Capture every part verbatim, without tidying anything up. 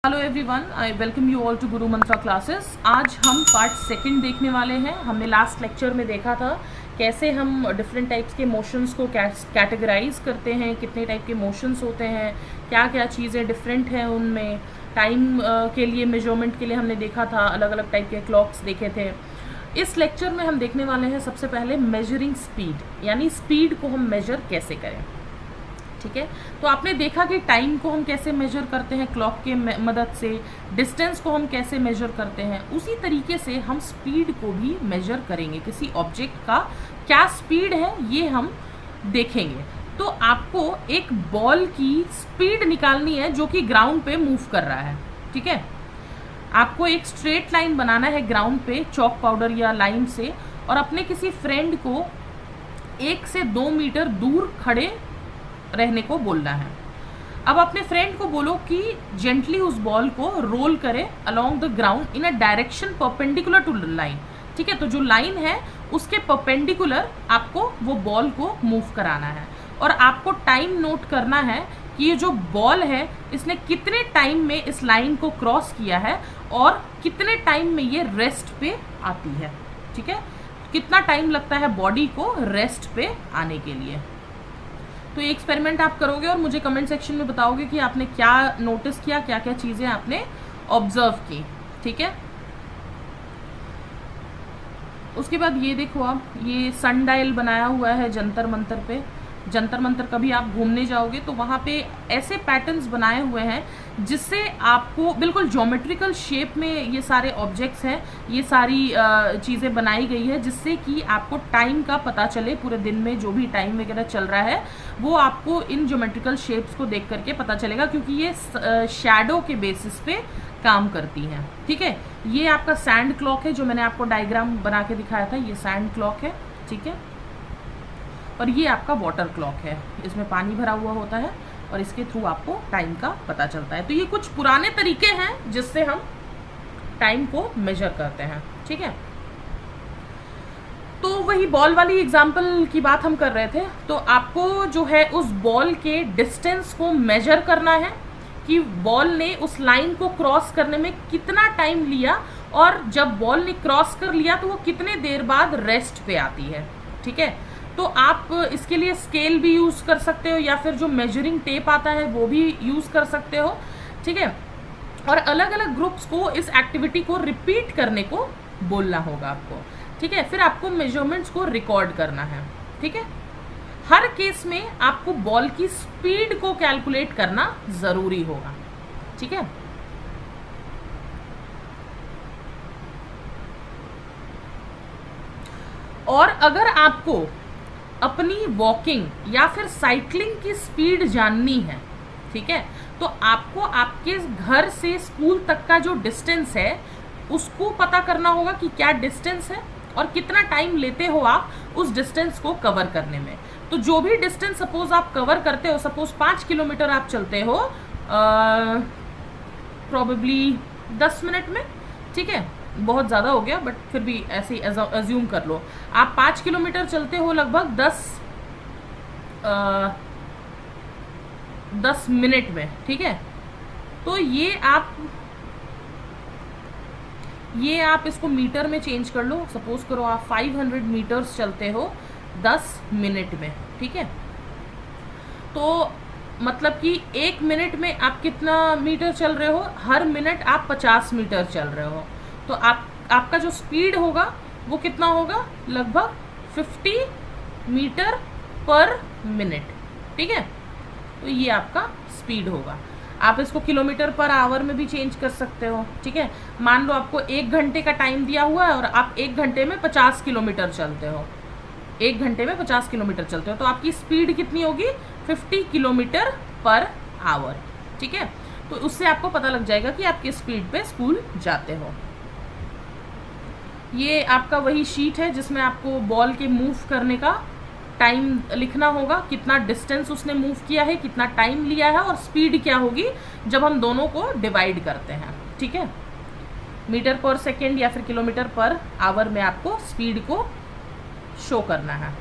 Hello everyone, I welcome you all to Guru Mantra classes. आज हम part second देखने वाले हैं। हमने लास्ट लेक्चर में देखा था कैसे हम डिफरेंट टाइप्स के मोशंस को कैटेगराइज करते हैं, कितने टाइप के मोशंस होते हैं, क्या क्या चीज़ें डिफरेंट हैं उनमें। टाइम uh, के लिए मेजरमेंट के लिए हमने देखा था, अलग अलग टाइप के क्लॉक्स देखे थे। इस लेक्चर में हम देखने वाले हैं सबसे पहले मेजरिंग स्पीड, यानी स्पीड को हम मेजर कैसे करें। ठीक है, तो आपने देखा कि टाइम को हम कैसे मेजर करते हैं क्लॉक के मदद से, डिस्टेंस को हम कैसे मेजर करते हैं, उसी तरीके से हम स्पीड को भी मेजर करेंगे। किसी ऑब्जेक्ट का क्या स्पीड है ये हम देखेंगे। तो आपको एक बॉल की स्पीड निकालनी है जो कि ग्राउंड पे मूव कर रहा है। ठीक है, आपको एक स्ट्रेट लाइन बनाना है ग्राउंड पे चॉक पाउडर या लाइन से, और अपने किसी फ्रेंड को एक से दो मीटर दूर खड़े रहने को बोलना है। अब अपने फ्रेंड को बोलो कि जेंटली उस बॉल को रोल करे along the ground in a direction perpendicular to line. ठीक है, तो जो लाइन है उसके परपेंडिकुलर आपको वो बॉल को मूव कराना है, और आपको टाइम नोट करना है कि ये जो बॉल है इसने कितने टाइम में इस लाइन को क्रॉस किया है और कितने टाइम में ये रेस्ट पे आती है। ठीक है, कितना टाइम लगता है बॉडी को रेस्ट पे आने के लिए। तो ये एक्सपेरिमेंट आप करोगे और मुझे कमेंट सेक्शन में बताओगे कि आपने क्या नोटिस किया, क्या क्या चीजें आपने ऑब्जर्व की। ठीक है, उसके बाद ये देखो आप, ये सनडायल बनाया हुआ है जंतर मंतर पे। जंतर मंतर कभी आप घूमने जाओगे तो वहां पे ऐसे पैटर्न्स बनाए हुए हैं जिससे आपको बिल्कुल ज्योमेट्रिकल शेप में ये सारे ऑब्जेक्ट्स हैं, ये सारी चीज़ें बनाई गई है जिससे कि आपको टाइम का पता चले। पूरे दिन में जो भी टाइम वगैरह चल रहा है वो आपको इन ज्योमेट्रिकल शेप्स को देख करके पता चलेगा, क्योंकि ये शैडो के बेसिस पे काम करती हैं। ठीक है, ये आपका सैंड क्लॉक है जो मैंने आपको डायग्राम बना के दिखाया था, ये सैंड क्लॉक है। ठीक है, और ये आपका वाटर क्लॉक है, इसमें पानी भरा हुआ होता है और इसके थ्रू आपको टाइम का पता चलता है। तो ये कुछ पुराने तरीके हैं जिससे हम टाइम को मेजर करते हैं। ठीक है, तो वही बॉल वाली एग्जांपल की बात हम कर रहे थे। तो आपको जो है उस बॉल के डिस्टेंस को मेजर करना है कि बॉल ने उस लाइन को क्रॉस करने में कितना टाइम लिया, और जब बॉल ने क्रॉस कर लिया तो वो कितने देर बाद रेस्ट पे आती है। ठीक है, तो आप इसके लिए स्केल भी यूज कर सकते हो या फिर जो मेजरिंग टेप आता है वो भी यूज कर सकते हो। ठीक है, और अलग अलग ग्रुप्स को इस एक्टिविटी को रिपीट करने को बोलना होगा आपको। ठीक है, फिर आपको मेजरमेंट्स को रिकॉर्ड करना है। ठीक है, हर केस में आपको बॉल की स्पीड को कैलकुलेट करना जरूरी होगा। ठीक है, और अगर आपको अपनी वॉकिंग या फिर साइकिलिंग की स्पीड जाननी है, ठीक है, तो आपको आपके घर से स्कूल तक का जो डिस्टेंस है उसको पता करना होगा कि क्या डिस्टेंस है और कितना टाइम लेते हो आप उस डिस्टेंस को कवर करने में। तो जो भी डिस्टेंस सपोज आप कवर करते हो, सपोज पाँच किलोमीटर आप चलते हो प्रोबेबली दस मिनट में। ठीक है, बहुत ज़्यादा हो गया बट फिर भी ऐसे अज्यूम कर लो आप पाँच किलोमीटर चलते हो लगभग दस आ, दस मिनट में। ठीक है, तो ये आप ये आप इसको मीटर में चेंज कर लो। सपोज करो आप पाँच सौ मीटर्स चलते हो दस मिनट में। ठीक है, तो मतलब कि एक मिनट में आप कितना मीटर चल रहे हो, हर मिनट आप पचास मीटर चल रहे हो। तो आप आपका जो स्पीड होगा वो कितना होगा, लगभग पचास मीटर पर मिनट। ठीक है, तो ये आपका स्पीड होगा। आप इसको किलोमीटर पर आवर में भी चेंज कर सकते हो। ठीक है, मान लो आपको एक घंटे का टाइम दिया हुआ है और आप एक घंटे में पचास किलोमीटर चलते हो, एक घंटे में पचास किलोमीटर चलते हो, तो आपकी स्पीड कितनी होगी, पचास किलोमीटर पर आवर। ठीक है, तो उससे आपको पता लग जाएगा कि आप किस स्पीड पे स्कूल जाते हो। ये आपका वही शीट है जिसमें आपको बॉल के मूव करने का टाइम लिखना होगा, कितना डिस्टेंस उसने मूव किया है, कितना टाइम लिया है, और स्पीड क्या होगी जब हम दोनों को डिवाइड करते हैं। ठीक है, मीटर पर सेकेंड या फिर किलोमीटर पर आवर में आपको स्पीड को शो करना है।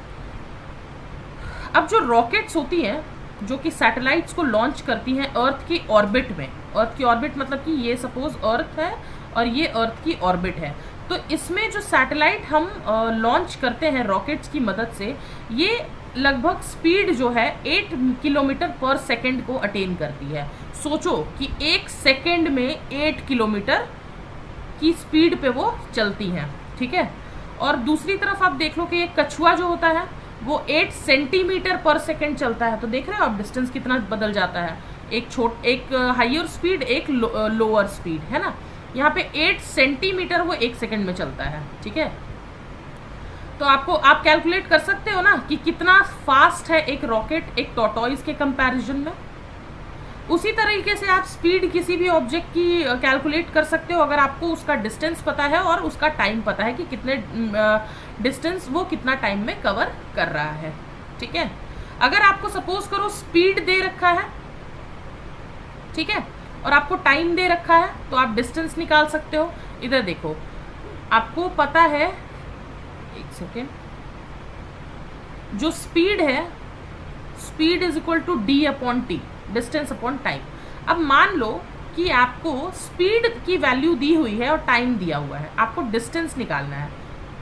अब जो रॉकेट्स होती हैं जो कि सैटेलाइट्स को लॉन्च करती हैं अर्थ की ऑर्बिट में, अर्थ की ऑर्बिट मतलब कि ये सपोज अर्थ है और ये अर्थ की ऑर्बिट है। तो इसमें जो सैटेलाइट हम लॉन्च करते हैं रॉकेट्स की मदद से, ये लगभग स्पीड जो है एट किलोमीटर पर सेकेंड को अटेन करती है। सोचो कि एक सेकेंड में एट किलोमीटर की स्पीड पे वो चलती हैं, ठीक है। और दूसरी तरफ आप देख लो कि एक कछुआ जो होता है वो एट सेंटीमीटर पर सेकेंड चलता है। तो देख रहे हो आप डिस्टेंस कितना बदल जाता है, एक छोट एक हाइयर स्पीड, एक लो, लोअर स्पीड, है ना। यहाँ पे एट सेंटीमीटर वो एक सेकेंड में चलता है, ठीक है। तो आपको आप कैलकुलेट कर सकते हो ना कि कितना फास्ट है एक रॉकेट एक टॉर्टोइज के कंपैरिजन में। उसी तरीके से आप स्पीड किसी भी ऑब्जेक्ट की कैलकुलेट कर सकते हो अगर आपको उसका डिस्टेंस पता है और उसका टाइम पता है कि कितने डिस्टेंस वो कितना टाइम में कवर कर रहा है, ठीक है। अगर आपको सपोज करो स्पीड दे रखा है, ठीक है, और आपको टाइम दे रखा है, तो आप डिस्टेंस निकाल सकते हो। इधर देखो, आपको पता है, एक सेकेंड, जो स्पीड है, speed is equal to D upon T, distance upon time. अब मान लो कि आपको स्पीड की वैल्यू दी हुई है और टाइम दिया हुआ है, आपको डिस्टेंस निकालना है।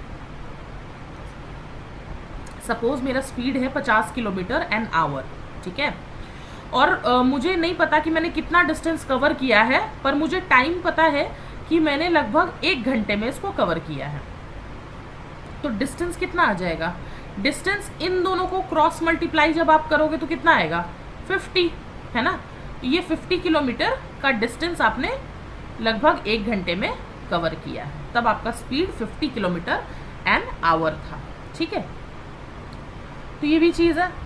सपोज मेरा स्पीड है पचास किलोमीटर एन आवर, ठीक है, और आ, मुझे नहीं पता कि मैंने कितना डिस्टेंस कवर किया है, पर मुझे टाइम पता है कि मैंने लगभग एक घंटे में इसको कवर किया है। तो डिस्टेंस कितना आ जाएगा? डिस्टेंस इन दोनों को क्रॉस मल्टीप्लाई जब आप करोगे तो कितना आएगा? फिफ्टी, है ना। ये फिफ्टी किलोमीटर का डिस्टेंस आपने लगभग एक घंटे में कवर किया है, तब आपका speed fifty kilometre an hour था, ठीक है। तो ये भी चीज है।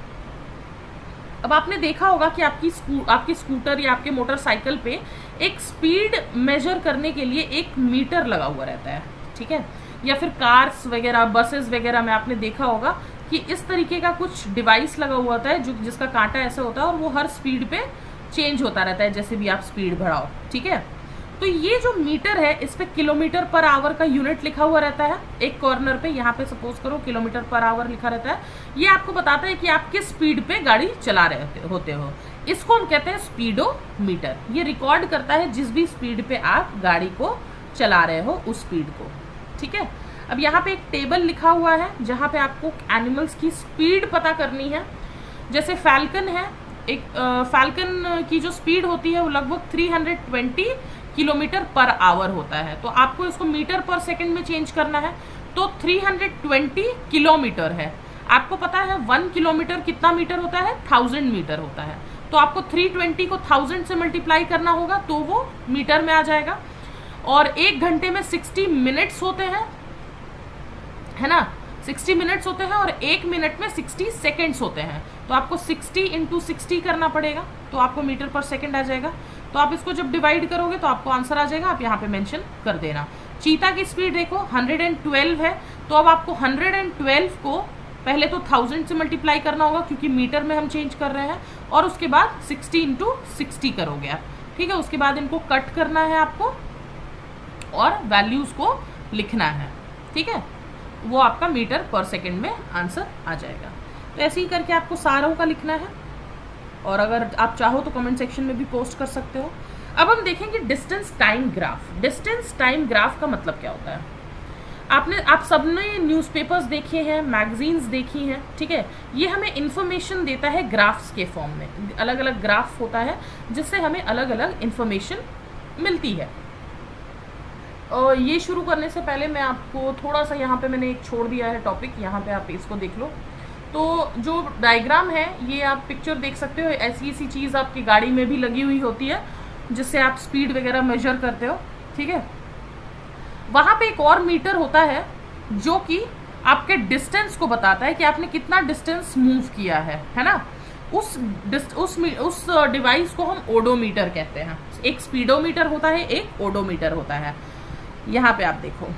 अब आपने देखा होगा कि आपकी स्कू, आपके स्कूटर या आपके मोटरसाइकिल पे एक स्पीड मेजर करने के लिए एक मीटर लगा हुआ रहता है, ठीक है, या फिर कार्स वगैरह, बसेस वगैरह में आपने देखा होगा कि इस तरीके का कुछ डिवाइस लगा हुआ होता है जो जिसका कांटा ऐसा होता है और वो हर स्पीड पे चेंज होता रहता है जैसे भी आप स्पीड बढ़ाओ, ठीक है। तो ये जो मीटर है इस पे किलोमीटर पर आवर का यूनिट लिखा हुआ रहता है एक कॉर्नर पे, यहाँ पे सपोज करो किलोमीटर पर आवर लिखा रहता है। ये आपको बताता है कि आप किस स्पीड पे गाड़ी चला रहे होते हो। इसको हम कहते हैं स्पीडोमीटर। ये रिकॉर्ड करता है जिस भी स्पीड पे आप गाड़ी को चला रहे हो उस स्पीड को, ठीक है। अब यहाँ पे एक टेबल लिखा हुआ है जहाँ पे आपको एनिमल्स की स्पीड पता करनी है। जैसे फैल्कन है, एक फैल्कन की जो स्पीड होती है वो लगभग three hundred twenty kilometre per hour होता है। तो आपको इसको मीटर पर सेकंड में चेंज करना है, तो थ्री हंड्रेड ट्वेंटी किलोमीटर है। आपको पता है वन किलोमीटर कितना मीटर होता है? थाउजेंड मीटर होता है। तो आपको थ्री ट्वेंटी को थाउजेंड से मल्टीप्लाई करना होगा तो वो मीटर में आ जाएगा। और एक घंटे में सिक्सटी मिनट्स होते हैं, है ना, सिक्सटी मिनट्स होते हैं, और एक मिनट में सिक्सटी सेकेंड्स होते हैं। तो आपको सिक्सटी इंटू सिक्सटी करना पड़ेगा, तो आपको मीटर पर सेकंड आ जाएगा। तो आप इसको जब डिवाइड करोगे तो आपको आंसर आ जाएगा, आप यहाँ पे मेंशन कर देना। चीता की स्पीड देखो वन ट्वेल्व है, तो अब आपको वन ट्वेल्व को पहले तो थाउजेंड से मल्टीप्लाई करना होगा क्योंकि मीटर में हम चेंज कर रहे हैं, और उसके बाद सिक्सटी इंटू सिक्सटी करोगे आप, ठीक है। उसके बाद इनको कट करना है आपको और वैल्यूज को लिखना है, ठीक है। वो आपका मीटर पर सेकंड में आंसर आ जाएगा। तो ऐसे ही करके आपको सारों का लिखना है, और अगर आप चाहो तो कमेंट सेक्शन में भी पोस्ट कर सकते हो। अब हम देखेंगे distance time graph. Distance time graph का मतलब क्या होता है? आपने आप सबने न्यूज़पेपर्स देखे हैं, मैगजीन्स देखी हैं, ठीक है। ये हमें इंफॉर्मेशन देता है ग्राफ्स के फॉर्म में। अलग अलग ग्राफ होता है जिससे हमें अलग अलग इंफॉर्मेशन मिलती है। और ये शुरू करने से पहले मैं आपको थोड़ा सा, यहाँ पे मैंने एक छोड़ दिया है टॉपिक, यहाँ पे आप इसको देख लो। तो जो डायग्राम है ये आप पिक्चर देख सकते हो, ऐसी ऐसी चीज़ आपकी गाड़ी में भी लगी हुई होती है जिससे आप स्पीड वगैरह मेजर करते हो, ठीक है। वहाँ पे एक और मीटर होता है जो कि आपके डिस्टेंस को बताता है कि आपने कितना डिस्टेंस मूव किया है, है ना। उस उस उस डिवाइस को हम ओडोमीटर कहते हैं। एक स्पीडोमीटर होता है, एक ओडोमीटर होता है। यहाँ पे आप देखो,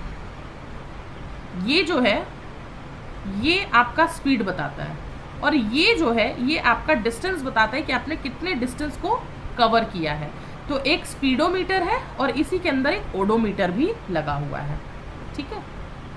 ये जो है ये आपका स्पीड बताता है, और ये जो है ये आपका डिस्टेंस बताता है कि आपने कितने डिस्टेंस को कवर किया है। तो एक स्पीडोमीटर है और इसी के अंदर एक ओडोमीटर भी लगा हुआ है, ठीक है।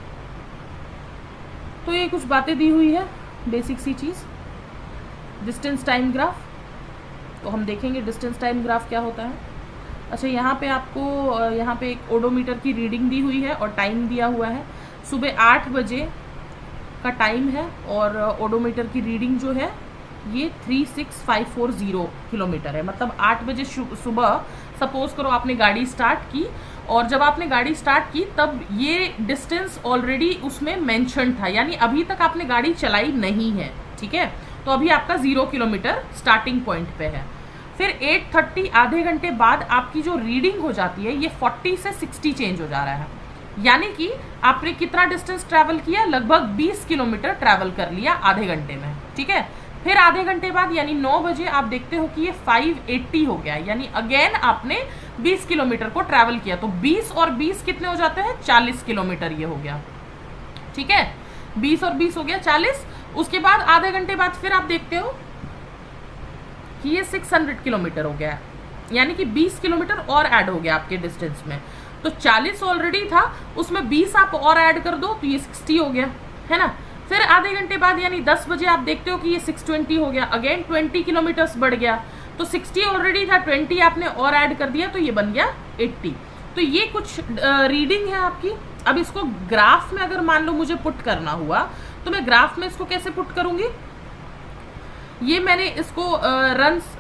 तो ये कुछ बातें दी हुई है, बेसिक सी चीज, डिस्टेंस टाइम ग्राफ। तो हम देखेंगे डिस्टेंस टाइम ग्राफ क्या होता है। अच्छा, यहाँ पे आपको यहाँ पे एक ओडोमीटर की रीडिंग दी हुई है और टाइम दिया हुआ है। सुबह आठ बजे का टाइम है और ओडोमीटर की रीडिंग जो है ये three six five four zero kilometre है। मतलब आठ बजे सुबह सपोज करो आपने गाड़ी स्टार्ट की, और जब आपने गाड़ी स्टार्ट की तब ये डिस्टेंस ऑलरेडी उसमें मेंशन था, यानी अभी तक आपने गाड़ी चलाई नहीं है, ठीक है। तो अभी आपका जीरो किलोमीटर स्टार्टिंग पॉइंट पे है। फिर एट थर्टी आधे घंटे बाद आपकी जो रीडिंग हो जाती है ये फोर्टी से सिक्सटी चेंज हो जा रहा है, यानी कि आपने कितना डिस्टेंस ट्रैवल किया, लगभग बीस किलोमीटर ट्रैवल कर लिया आधे घंटे में, ठीक है। फिर आधे घंटे बाद यानी नौ बजे आप देखते हो कि ये फाइव एटी हो गया, यानी अगेन आपने बीस किलोमीटर को ट्रैवल किया। तो बीस और बीस कितने हो जाते हैं, चालीस किलोमीटर ये हो गया, ठीक है। बीस और बीस हो गया चालीस। उसके बाद आधे घंटे बाद फिर आप देखते हो कि ये छह सौ किलोमीटर हो गया, यानी कि बीस किलोमीटर और ऐड हो गया आपके डिस्टेंस में। तो चालीस ऑलरेडी था, उसमें बीस आप और ऐड कर दो तो ये साठ हो गया, है ना। फिर आधे घंटे बाद यानी दस बजे आप देखते हो कि ये छह सौ बीस हो गया, अगेन बीस किलोमीटर्स बढ़ गया। तो साठ ऑलरेडी था, बीस आपने और ऐड कर दिया तो ये बन गया अस्सी। तो ये कुछ रीडिंग है आपकी। अब इसको ग्राफ में अगर मान लो मुझे पुट करना हुआ तो मैं ग्राफ में इसको कैसे पुट करूंगी। ये मैंने इसको रन्स,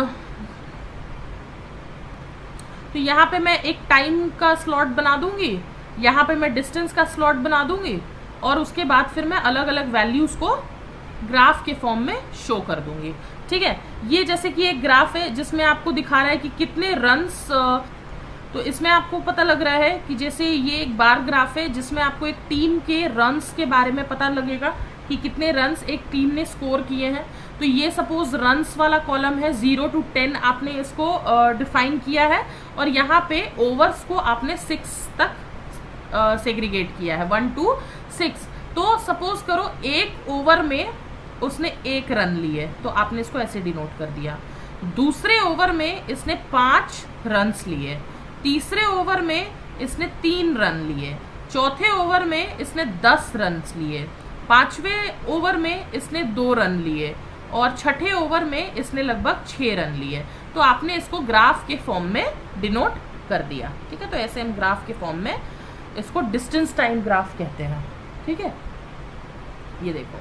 तो यहाँ पे मैं एक टाइम का स्लॉट बना दूंगी, यहाँ पे मैं डिस्टेंस का स्लॉट बना दूंगी, और उसके बाद फिर मैं अलग अलग वैल्यूज को ग्राफ के फॉर्म में शो कर दूंगी, ठीक है। ये जैसे कि एक ग्राफ है जिसमें आपको दिखा रहा है कि कितने रन्स, तो इसमें आपको पता लग रहा है कि जैसे ये एक बार ग्राफ है जिसमें आपको एक टीम के रन्स के बारे में पता लगेगा कि कितने रन्स एक टीम ने स्कोर किए हैं। तो ये सपोज रन्स वाला कॉलम है, जीरो टू टेन आपने इसको डिफाइन किया है, और यहाँ पे ओवर्स को आपने सिक्स तक सेग्रीगेट uh, किया है, वन टू सिक्स। तो सपोज करो एक ओवर में उसने एक रन लिए तो आपने इसको ऐसे डिनोट कर दिया। दूसरे ओवर में इसने पांच रन्स लिए, तीसरे ओवर में इसने तीन रन लिए, चौथे ओवर में इसने दस रन्स लिए, पांचवें ओवर में इसने दो रन लिए, और छठे ओवर में इसने लगभग छह रन लिए। तो आपने इसको ग्राफ के फॉर्म में डिनोट कर दिया, ठीक है। तो ऐसे हम ग्राफ के फॉर्म में इसको डिस्टेंस टाइम ग्राफ कहते हैं, ठीक है। ये देखो,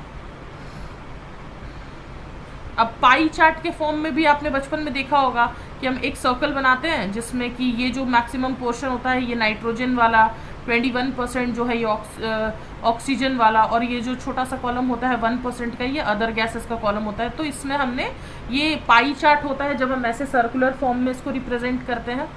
अब पाई चार्ट के फॉर्म में भी आपने बचपन में देखा होगा कि हम एक सर्कल बनाते हैं जिसमें कि ये जो मैक्सिमम पोर्शन होता है ये नाइट्रोजन वाला, इक्कीस परसेंट जो है ये ऑक्सीजन वाला, और ये जो छोटा सा कॉलम होता है वन परसेंट का ये अदर गैसेस का कॉलम होता है। तो इसमें हमने ये पाई चार्ट होता है जब हम ऐसे सर्कुलर फॉर्म में इसको रिप्रेजेंट करते हैं।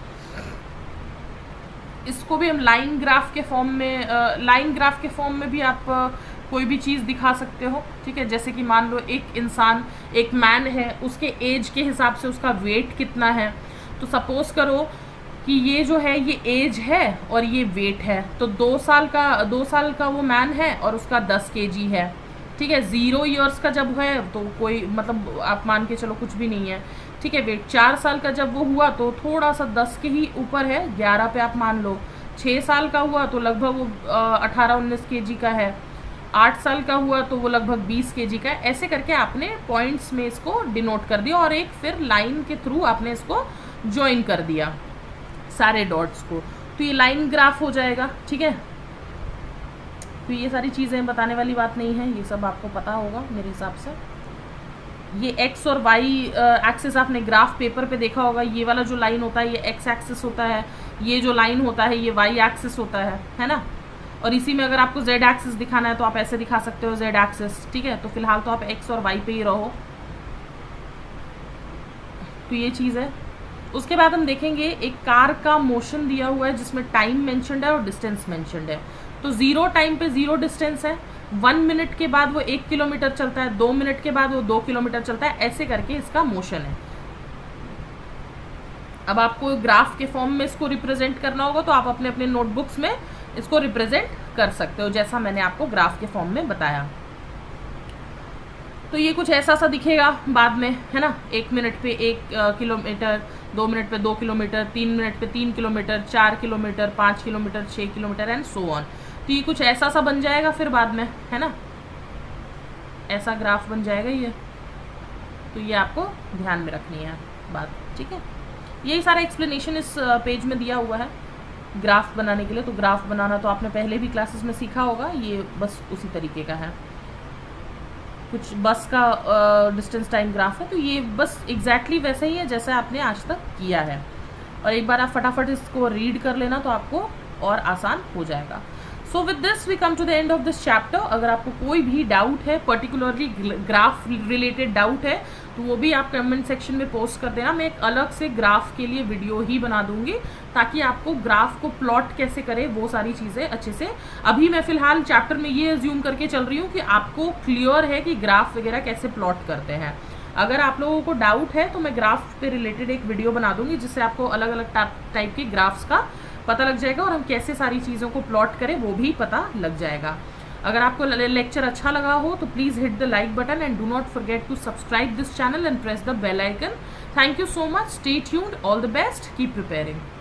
इसको भी हम लाइन ग्राफ के फॉर्म में, लाइन ग्राफ के फॉर्म में भी आप आ, कोई भी चीज़ दिखा सकते हो, ठीक है। जैसे कि मान लो एक इंसान, एक मैन है, उसके एज के हिसाब से उसका वेट कितना है। तो सपोज करो कि ये जो है ये एज है और ये वेट है, तो दो साल का दो साल का वो मैन है और उसका दस केजी है, ठीक है। जीरो ईयर्स का जब है तो कोई मतलब आप मान के चलो कुछ भी नहीं है, ठीक है। वेट चार साल का जब वो हुआ तो थोड़ा सा दस के ही ऊपर है, ग्यारह पे आप मान लो। छः साल का हुआ तो लगभग वो अठारह उन्नीस के जी का है। आठ साल का हुआ तो वो लगभग बीस के जी का है। ऐसे करके आपने पॉइंट्स में इसको डिनोट कर दिया, और एक फिर लाइन के थ्रू आपने इसको ज्वाइन कर दिया सारे डॉट्स को, तो ये लाइन ग्राफ हो जाएगा, ठीक है। तो ये सारी चीज़ें बताने वाली बात नहीं है, ये सब आपको पता होगा मेरे हिसाब से। ये एक्स और वाई एक्सिस आपने ग्राफ पेपर पे देखा होगा, ये वाला जो लाइन होता है ये एक्स एक्सिस होता है, ये जो लाइन होता है ये वाई एक्सिस होता है, है ना। और इसी में अगर आपको जेड एक्सिस दिखाना है तो आप ऐसे दिखा सकते हो, जेड एक्सिस, ठीक है। तो फिलहाल तो आप एक्स और वाई पे ही रहो। तो ये चीज़ है। उसके बाद हम देखेंगे एक कार का मोशन दिया हुआ है जिसमें टाइम मेंशन्ड है और डिस्टेंस मेंशन्ड है। तो जीरो टाइम पे जीरो डिस्टेंस है, वन मिनट के बाद वो एक किलोमीटर चलता है, दो मिनट के बाद वो दो किलोमीटर चलता है, ऐसे करके इसका मोशन है। अब आपको ग्राफ के फॉर्म में इसको रिप्रेजेंट करना होगा तो आप अपने अपने नोटबुक्स में इसको रिप्रेजेंट कर सकते हो, जैसा मैंने आपको ग्राफ के फॉर्म में बताया। तो ये कुछ ऐसा सा दिखेगा बाद में, है ना। एक मिनट पे एक किलोमीटर, दो मिनट पे दो किलोमीटर, तीन मिनट पे तीन किलोमीटर, चार किलोमीटर, पाँच किलोमीटर, छः किलोमीटर एंड सो ऑन। तो ये कुछ ऐसा सा बन जाएगा फिर बाद में, है ना, ऐसा ग्राफ बन जाएगा ये। तो ये आपको ध्यान में रखनी है। बात, ठीक है। यही सारा एक्सप्लेनेशन इस पेज में दिया हुआ है ग्राफ बनाने के लिए। तो ग्राफ बनाना तो आपने पहले भी क्लासेस में सीखा होगा, ये बस उसी तरीके का है। कुछ बस का डिस्टेंस टाइम ग्राफ है, तो ये बस एग्जैक्टली exactly वैसा ही है जैसा आपने आज तक किया है। और एक बार आप फटाफट इसको रीड कर लेना तो आपको और आसान हो जाएगा। So with this we come to the end of this chapter. अगर आपको कोई भी डाउट है, पर्टिकुलरली ग्राफ रिलेटेड डाउट है, तो वो भी आप कमेंट सेक्शन में पोस्ट कर देना। मैं एक अलग से ग्राफ के लिए वीडियो ही बना दूंगी ताकि आपको ग्राफ को प्लॉट कैसे करे वो सारी चीज़ें अच्छे से। अभी मैं फिलहाल चैप्टर में ये अज्यूम करके चल रही हूँ कि आपको क्लियर है कि ग्राफ वगैरह कैसे प्लॉट करते हैं। अगर आप लोगों को डाउट है तो मैं ग्राफ पे रिलेटेड एक वीडियो बना दूंगी जिससे आपको अलग अलग टाइप के ग्राफ्स का पता लग जाएगा और हम कैसे सारी चीज़ों को प्लॉट करें वो भी पता लग जाएगा। अगर आपको लेक्चर अच्छा लगा हो तो please hit the like button and do not forget to subscribe this channel and press the bell icon. Thank you so much, stay tuned, all the best, keep preparing.